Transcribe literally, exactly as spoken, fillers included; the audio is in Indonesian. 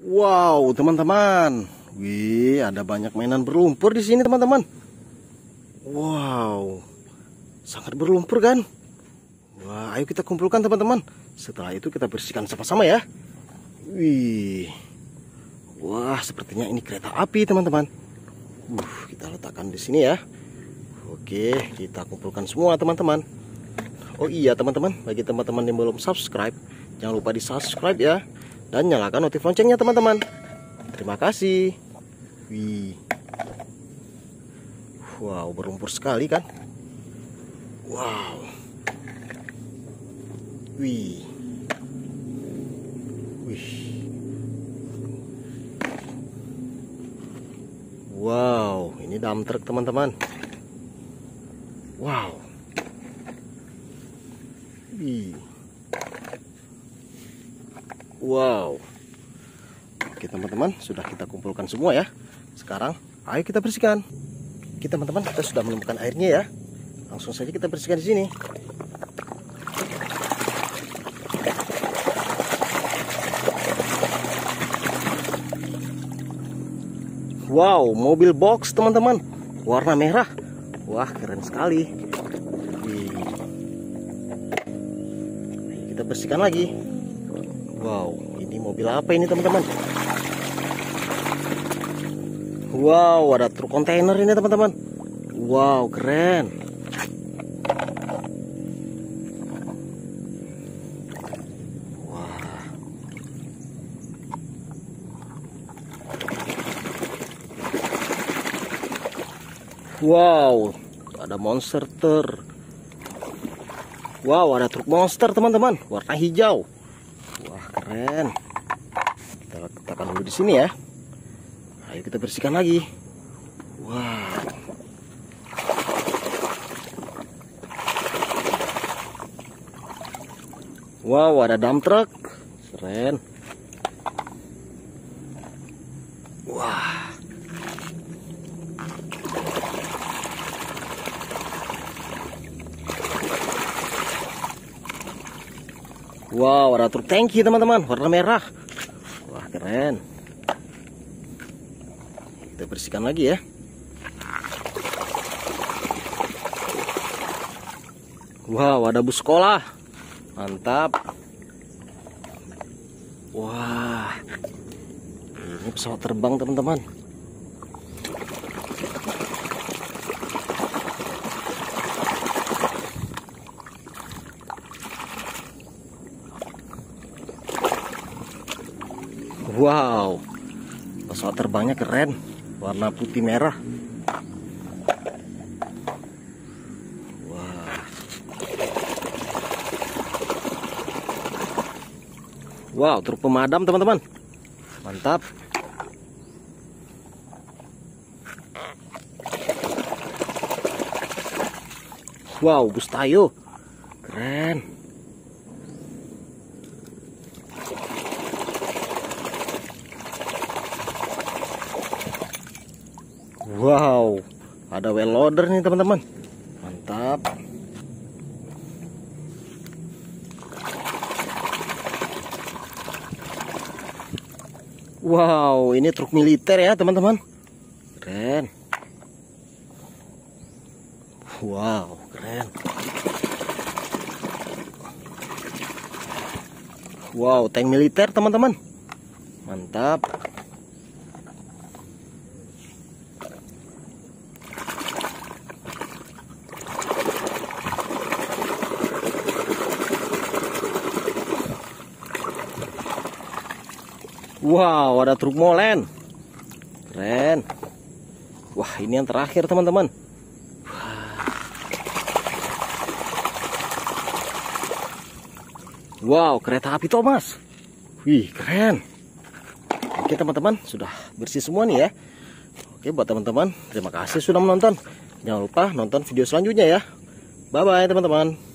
Wow, teman-teman. Wih, ada banyak mainan berlumpur di sini, teman-teman. Wow, sangat berlumpur kan? Wah, ayo kita kumpulkan, teman-teman. Setelah itu kita bersihkan sama-sama ya. Wih. Wah, sepertinya ini kereta api, teman-teman. Uh, kita letakkan di sini ya. Oke, kita kumpulkan semua, teman-teman. Oh iya, teman-teman, bagi teman-teman yang belum subscribe, jangan lupa di-subscribe ya. Dan nyalakan notif loncengnya, teman-teman. Terima kasih. Wih. Wow, berlumpur sekali kan? Wow. Wih. Wih. Wow, ini dump truck, teman-teman. Wow. Wih. Wow. Oke, teman-teman, sudah kita kumpulkan semua ya. Sekarang ayo kita bersihkan. Oke, teman-teman, kita sudah menemukan airnya ya. Langsung saja kita bersihkan di sini. Wow, mobil box, teman-teman, warna merah. Wah, keren sekali. Wih. Kita bersihkan lagi. Wow, ini mobil apa ini, teman-teman? Wow, ada truk kontainer ini, teman-teman. Wow, keren. Wah. Wow, ada monster truck. Wow, ada truk monster, teman-teman, warna hijau. Wah, keren. Kita letakkan dulu di sini ya. Ayo kita bersihkan lagi. Wow. Wow, ada dump truck. Keren. Wah. Wow, ada truk tangki, teman-teman, warna merah. Wah, keren. Kita bersihkan lagi ya. Wow, ada bus sekolah. Mantap. Wah, ini pesawat terbang, teman-teman. Wow, pesawat terbangnya keren, warna putih merah. Wah. Wow, truk pemadam, teman-teman. Mantap. Wow, bus Tayo. Keren. Wow, ada well loader nih, teman-teman. Mantap. Wow, ini truk militer ya, teman-teman. Keren. Wow, keren. Wow, tank militer, teman-teman. Mantap. Wow, ada truk molen. Keren. Wah, ini yang terakhir, teman-teman. Wow, kereta api Thomas. Wih, keren. Oke, teman-teman, sudah bersih semua nih ya. Oke, buat teman-teman, terima kasih sudah menonton. Jangan lupa nonton video selanjutnya ya. Bye-bye, teman-teman.